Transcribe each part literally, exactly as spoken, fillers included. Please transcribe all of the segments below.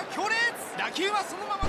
から強烈。打球はそのまま。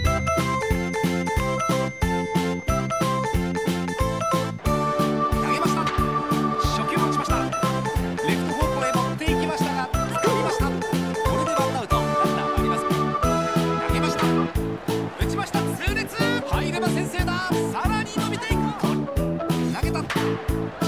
投げました。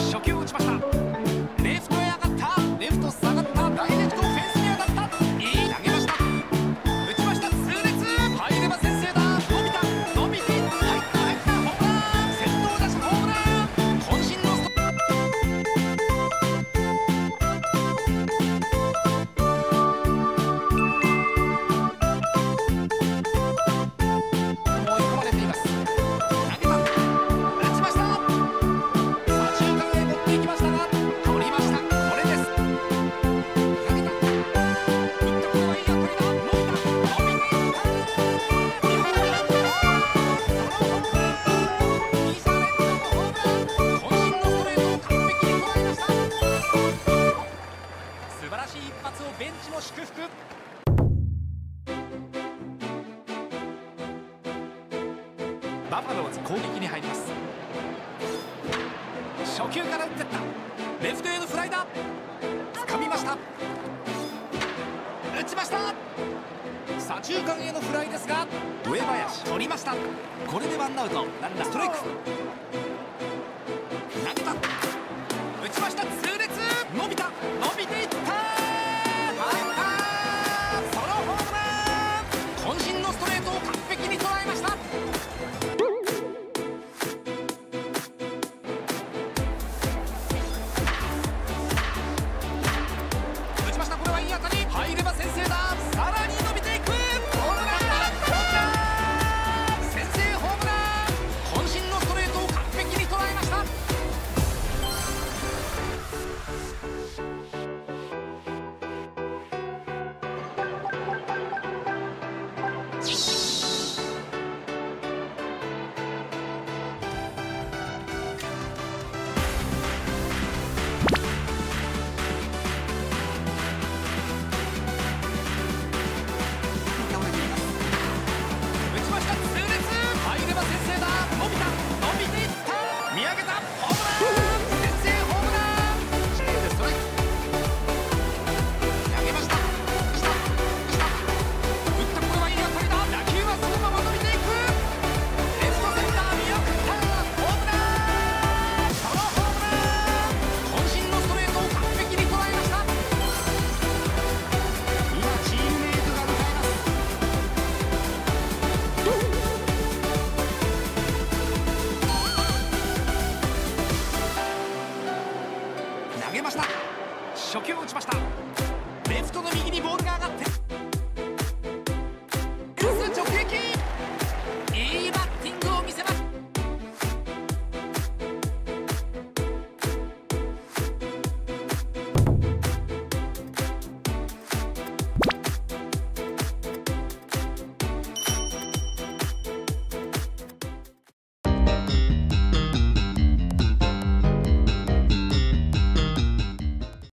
初球を打ちました。レフトへ上がった。レフト下がった。ダイレクトフェンスに当たった。いい投げました。打ちました。痛烈。入れば先制だ。伸びた伸びて入った入ったホームラン。先頭打者ホームラン。渾身のスト一発をベンチも祝福。バファローズ攻撃に入ります。初球から打ってった。レフトへのフライだ。掴みました。打ちました。左中間へのフライですが上林取りました。これでワンアウトランナーストライク。投げた。打ちました。痛烈。伸びた伸びていった。入れば先制だ。さらに伸びていく。ホームランだ。ホームラン。先制ホームラン。渾身のストレートを完璧に捉えました。投げました。初球を打ちました。レフトの右にボールが上がって